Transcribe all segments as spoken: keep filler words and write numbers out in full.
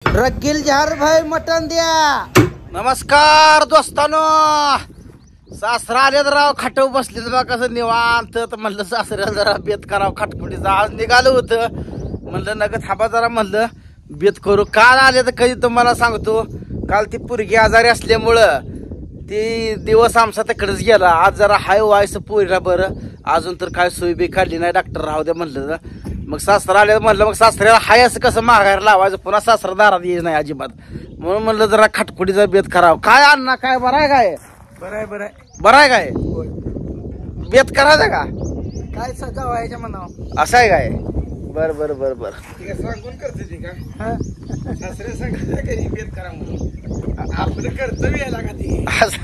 रकील जहर भाई मटन द्या। नमस्कार दोस्तानो, सासरा आले राव खाटव बसले बा कसं निवांत, तर म्हणलं सासऱ्याला जरा बेत करावं खाटखुटीचा। आज निघालं होतं, म्हणलं नग थांबा जरा, म्हणलं बेत करू। काल आले तर कधी तुम्हाला सांगतो, काल ती पोरगी आजारी असल्यामुळं ती दिवस आमचा तिकडेच गेला। आज जरा हाय व्हायचं पोरीला बरं, अजून तर काय सोय बी काढली नाही, डॉक्टर राहू द्या म्हणलं। मग सासरा आले, म्हणलं मग सासऱ्याला हाय असं कसं माघार लावायचं, पुन्हा सासरा दारात यायचं नाही अजिबात, म्हणून म्हणलं जरा खटखुटीचा बेत करावं। काय अण्णा, काय बरं आहे काय? बरं आहे बरं आहे बरं आहे काय? बेत करायचा का काय सजावायच्या म्हणावं, असं आहे काय? बर बर बर बर सांगून करते ती का सासरे सांगत कधी बेत करा म्हणून, आपलं कर्तव्य यायला का ती।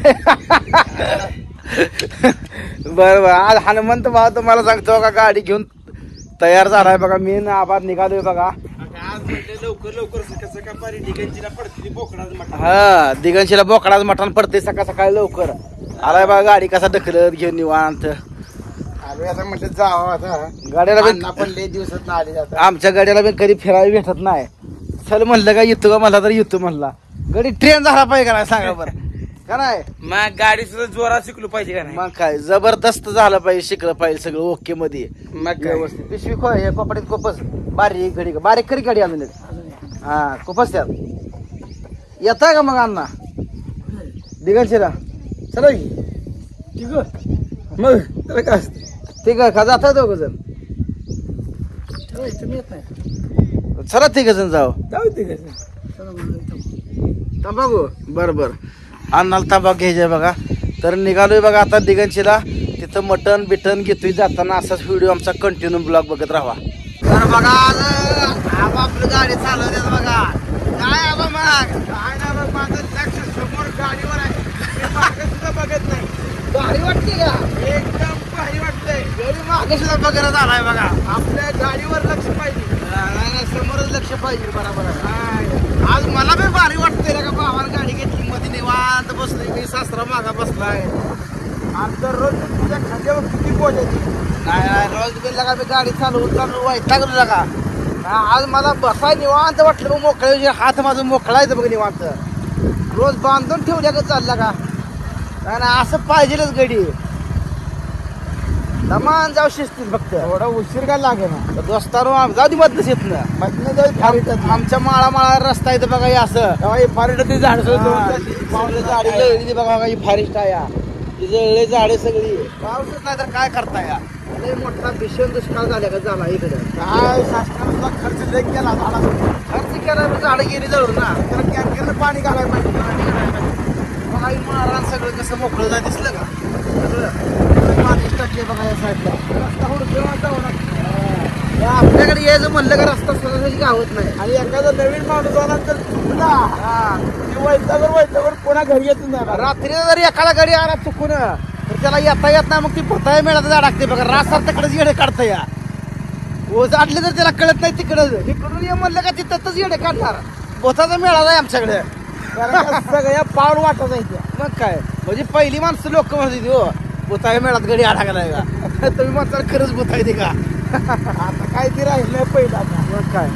बर बर आज हनुमंत भाऊ तुम्हाला सांगतो का, गाडी घेऊन तयार झालाय बघा, मी ना आबाद निघालोय बघा। आज म्हणजे लवकर लवकर कसं का पारी दिगंजीला पडते बोकडाच मटण। हा, दिगंशीला बोकडाच मटण पडते सकाळ सकाळी लवकर आलाय बघा, गाडी कसा ढकलत घेऊन निवांत आम्ही आता म्हटलं जावं, आता गाड्याला अण्णा पण लय दिवसात आले जातात, आमच्या गाड्याला बी कधी फिरायला भेटत नाही। चल म्हणलं का येतो का, म्हणला तर येतो म्हणला। गाडी ट्रेन झाला पाहिजे का नाही सांगा बरं, का नाही? मग गाडी सुद्धा जोरात शिकलो पाहिजे का नाही? मग काय जबरदस्त झालं पाहिजे, शिकलं पाहिजे सगळं ओके मध्ये मग काय? व्यवस्थित। पिशवी खो, हे कपड्यात कोपस बारीक घडी, बारीक करी गाडी अजून एक। हा कोपस त्यात येताय का मग अण्णा दिगंशीला? चला की ठीक आहे मग त्याला काय असतं, ठीक आहे का, जाता दोघ जण? तुम्ही येत नाही, चला तिघ जण जाऊ। जाऊ ते कसं तंबाखू बर बर, अण्णाला तंबाखू घ्यायचे बघा। तर निघालोय बघा आता दिगंशीला, तिथं मटन बिटन घेतोय जाताना। असाच व्हिडिओ आमचा कंटिन्यू ब्लॉग बघत राहा। तर बघा आबा आपलं गाडी चालवते बघा, काय आबा मग काय ना बघ, माझं लक्ष समोर गाडीवर आहे, मी मागे सुद्धा बघत नाही, भारी वाटते का? एकदम भारी वाटतंय। गाडी मागे सुद्धा बघायला झालाय बघा, आपल्या गाडीवर लक्ष पाहिजे, समोरच लक्ष पाहिजे बरोबर आहे। काय आज मला बी भारी वाटतंय ना का, भावानं गाडी घेतली मध्ये निवांत बसलोय मी, सासरा मागा बसलाय। आमचं रोज तुझ्या खांद्यावर किती बोलायची, नाही नाही, रोज बिल लगा मी गाडी चालवून चालू वैतागलो लगा। आज मला बसाय निवांत वाटलं, मग मोकळ्या हात माझं मोकळायचं बघ निवांत, रोज बांधून ठेवल्या का चालला का, नाही नाही असं पाहिजेलच गाडी, दमान जाऊ शिस्तीत फक्त। थोडा उशीर काय लागे ना दोस्तानो जाऊ दे मधनच येत ना, मधनं जाऊ फारीटात, आमच्या माळा माळा रस्ता येतं बघा, हे असं फारीटात ते झाड पावलं झाडी जळली बघा, ही फॉरेस्ट आहे या, ही जळले झाडे सगळी, पाऊसच नाही तर काय करता या, लय मोठा भीषण दुष्काळ झाल्या का झाला इकडे। काय शासनाचा खर्च लय केला झाला, खर्च केला झाडं गेली जळून ना, त्याला कॅनकरनं पाणी घालायला पाहिजे। बघा ही माळरान सगळं कसं मोकळं जाय दिसलं का, सगळं पाणी टाकले बघा या साईडला, रस्ता हुडकून जाऊ नका, आपल्याकडे यायचं म्हणलं का रस्ता सहज गावत नाही। आणि एखादा नवीन माणूस आला तर चुकला वैतावर वैतावर कोणा घरी येत नाही, रात्री जर एखादा गाडी आला चुकून तर त्याला येता येत नाही, मग ती भोताय मिळाला झाडाकते बघा, रासार तिकडेच येडे काढता या, ओझ आटले तर त्याला कळत नाही, तिकडं इकडून ये म्हणलं का तिथंच येडे काढणार, भोताचा मिळाला आहे आमच्याकडे, सगळ्या पावर वाटत आहे। मग काय म्हणजे पहिली माणसं लोक म्हणते हो भोताय मिळात गडी अडकलाय का, तुम्ही म्हणता खरंच भोताय ते का, आता काय ते राहिलं पहिलं आता, मग काय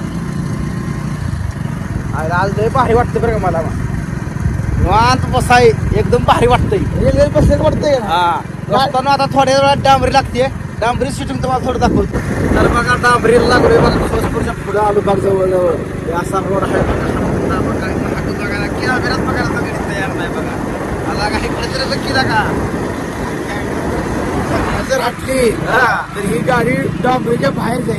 आज लय भारी वाटतं बरं का मला, निवांत बसाय एकदम भारी वाटतंय, रेल्वे बसेल वाटतंय। हा रस्त्यानं आता थोड्या वेळात डांबरी लागते, डांबरी शूटिंग तुम्हाला थोडं दाखवतो। तर बघा डांबरीला लागलोय बघा, सोजपूरच्या पुढे आलो बघ, जवळ जवळ असा रोड आहे बघा, किला बिरात बघायला सगळी तयार नाही बघा, आला का इकडे तरी किला का जर हटली तर ही गाडी डांबरीच्या बाहेर जाईल,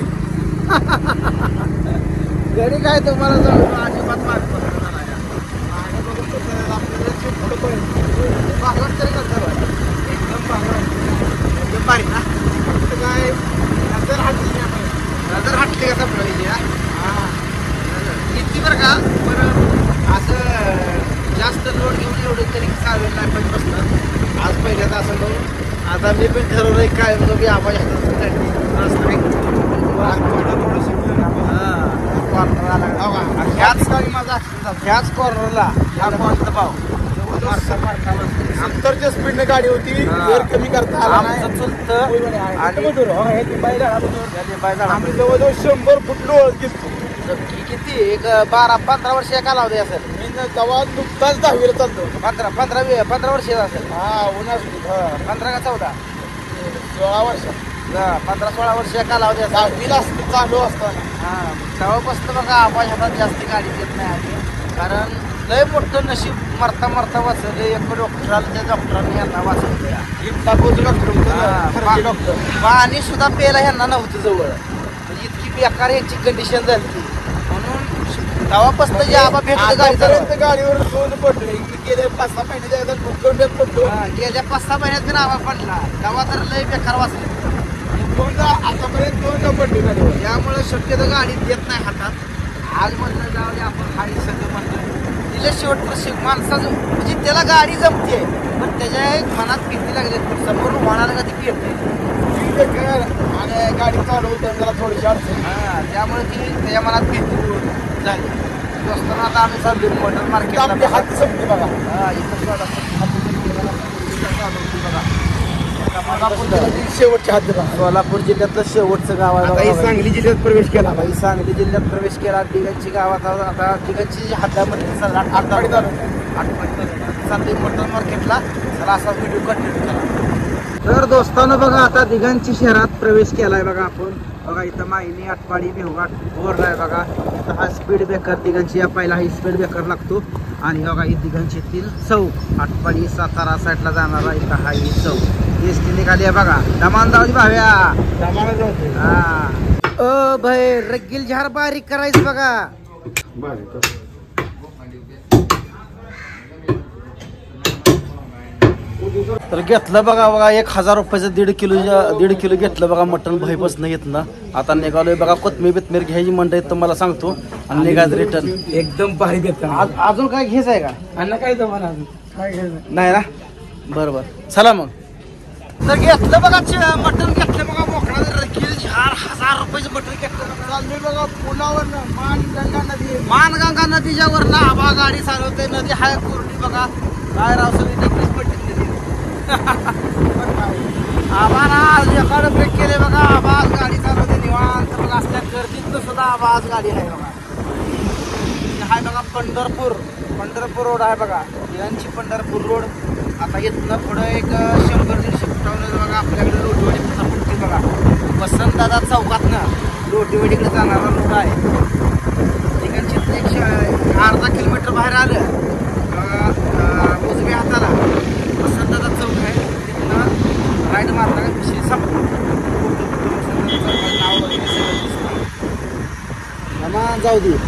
घरी काय तुम्हाला जाऊ अजिबात मार्ग भागवत तरी करता एकदम भागवत एकदम बारीक ना, काय नजर हटली नजर हटली का आपल्याला इतकी बरं का, बरं असं जास्त लोड घेऊन एवढं तरी चालेल नाही पण बसलं आज पहिल्यांदा असं करून। आता मी पण ठरवलंय काय म्हणतो की आवाज ह्याच माझा ह्याच कॉर्नरला ह्या कॉर्नर भाव सत्तरच्या स्पीडने गाडी होती, वेळ कमी करता आला नाही, आणि आम्ही जवळजवळ शंभर फूट लोळ गेलो, नक्की किती एक बारा पंधरा वर्ष कालावधी असेल. मी न तेव्हा नुकताच दहावीला चालतो. पंधरा पंधरा वी- पंधरा वर्ष असेल. हा उन्हास पंधरा का चौदा सोळा वर्ष हा, पंधरा सोळा वर्ष कालावधी असेल. दहावीला असतं चालू असताना. हा तेव्हापासून बघा आवाज हातात जास्त गाडी देत नाही आली. कारण लय मोठं नशीब मरता मरता वाचलं. एक डॉक्टराला त्या डॉक्टरांनी यांना वाचवलं. टाकूचं डॉक्टर हा, डॉक्टर पाणी सुद्धा प्यायला ह्यांना नव्हतं जवळ. म्हणजे इतकी बेकार यांची कंडिशन झाली म्हणून तेव्हापासून जे आबा भेटलं गाडी आतापर्यंत गाडीवर दोन पडले. गेले पाच सहा महिन्याच्या एकदा भूखंडात पडलो. गेल्या पाच सहा महिन्यात पण आबा पडला. तेव्हा तर लय बेकार वाचले. दोनदा आतापर्यंत दोनदा पडली गाडीवर. त्यामुळे शक्यतो गाडी देत नाही हातात. आज म्हणलं जाऊ दे आपण हाडी सगळं म्हणलं तिला शेवट प्रशिक माणसाचं म्हणजे त्याला गाडी जमते पण त्याच्या मनात भीती लागली. समोर होणार का ती पेरते. आणि गाडी चालवते त्याला थोडीशी अडचण. हा त्यामुळे ती त्याच्या मनात भीती झाली. असताना आता आम्ही चाललो मोटर आपले मार्केटला. हात संपले बघा. हा इथं बघा. आपण शेवटचे हात बघा. सोलापूर जिल्ह्यातलं शेवटचं गाव आहे आता हे बघा. सांगली जिल्ह्यात प्रवेश केला. आता ही सांगली जिल्ह्यात प्रवेश केला. दिगंची गावात आता दिगंची हद्दामध्ये चला आठ आठवडी झालं. चालली मोटर मार्केटला. चला असा व्हिडिओ कंटिन्यू करा. तर दोस्तांनो बघा आता दिगंची शहरात प्रवेश केलाय बघा आपण. बघा इथं मायनी आटपाडी भेवघाट बोर्ड आहे बघा. इथं हा स्पीड ब्रेकर दिगंची या पहिला ही स्पीड ब्रेकर लागतो. आणि बघा ही दिगंची तीन चौक आटपाडी सातारा साईडला जाणारा इथं हा ही चौक एस टी निघाली आहे बघा. दमान जाऊ दे भाव्या. हा अ भाई रगील झार बारीक करायचं बघा. तर घेतलं बघा बघा एक हजार रुपयाचं दीड किलो दीड किलो घेतलं बघा मटण भाईपासून घेतलं. आता निघालोय बघा कोथमीर बिथमीर घ्यायची मंडई तुम्हाला सांगतो आणि निघायचं रिटर्न. एकदम भारी देतात. अजून काय घ्यायचं आहे का? अन्न काय जमाना अजून काय घ्यायचं नाही ना बरं बरं चला मग. तर घेतलं बघा मटण घेतलं बघा मोकळा रगील झार हजार रुपयाचं मटण घेतलं. चाललोय बघा पुलावर मानगंगा नदी. मानगंगा नदीच्या वर ना आबा गाडी चालवते. नदी हाय कोरडी बघा. काय राव सगळी डबलीच पडली नदी. आबा ना एकाडे ब्रेक केले बघा. आवाज गाडी चालवते निवांत बघा. असल्या गर्दीत सुद्धा आवाज गाडी आहे बघा. हाय बघा पंढरपूर पंढरपूर रोड आहे बघा. यांची पंढरपूर रोड. आता इथनं पुढं एक शंभर दीडशे फुटावर बघा आपल्याकडे लोटीवाडी पुन्हा पडते बघा. वसंतदादा चौकातनं लोटीवाडीकडे जाणारा रोड आहे. ठिकाणची एक अर्धा किलोमीटर बाहेर आलं बघा. उजव्या हाताला वसंतदादा चौक आहे. तिथनं राईड मारला का विषय संपला. नाव वगैरे सगळं दिसतं. दमान जाऊ दे.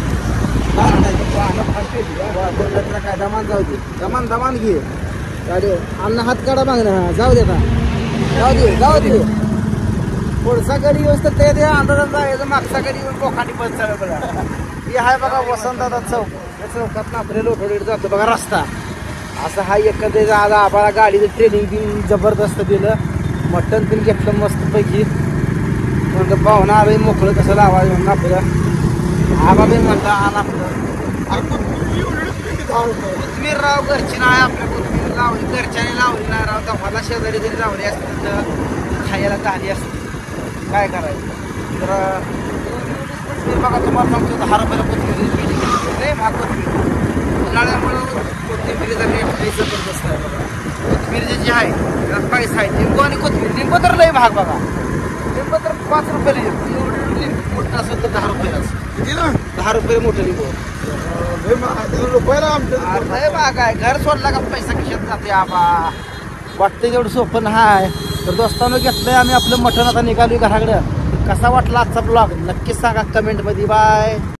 काय दमान जाऊ दे. दमान दमान घे गाडी. अन्न हात काढा मागणं. हा जाऊ दे. जाऊ दे जाऊ दे. पुढचा गाडी व्यवस्थित ते दे अंदाजात जायचं. मागचा गाडी येऊन कोखाटी बस चालू बघा. हे आहे बघा वसंतदादा चौक. या चौकात आपल्या लोटोडीत जातो बघा रस्ता. असं हा एकंदरीत आज आम्हाला गाडीचं ट्रेनिंग दिन जबरदस्त दिलं. मटण पण घेतलं मस्तपैकी. म्हणलं पाहुणा आलं मोकळं कसं लावायचं म्हणून आपलं आबा बी म्हणता आण आपलं. कोथमीर राव घरची नाही आपल्या. कोथमीर लावली घरच्याने लावली नाही राव. दहाला शेजारी जरी लावली असते तर खायला झाली असते. काय करायचं तर कोथमीर बघा तुम्हाला सांगतो दहा रुपयाला कोथमीर नाही महाग कोथमीर. उन्हाळ्यामुळं कोथिंबिरीचा रेट लई जबरदस्त आहे बघा. कोथिंबीर जी आहे त्याला पैसा आहे. लिंबू आणि कोथिंबीर. लिंबू तर लई महाग बघा. लिंबू तर पाच रुपयाला एवढं लिंबू मोठं असेल तर दहा रुपयाला किती ना दहा रुपये मोठं लिंबू. रुपयाला आमचं लय महाग आहे. घर सोडला का पैसा खिशात जाते आबा. वाटतं तेवढं सोपं नाही. तर दोस्तांनो घेतलंय आम्ही आपलं मटण. आता निघालोय घराकडं. कसा वाटला आजचा ब्लॉग नक्कीच सांगा कमेंटमध्ये. बाय.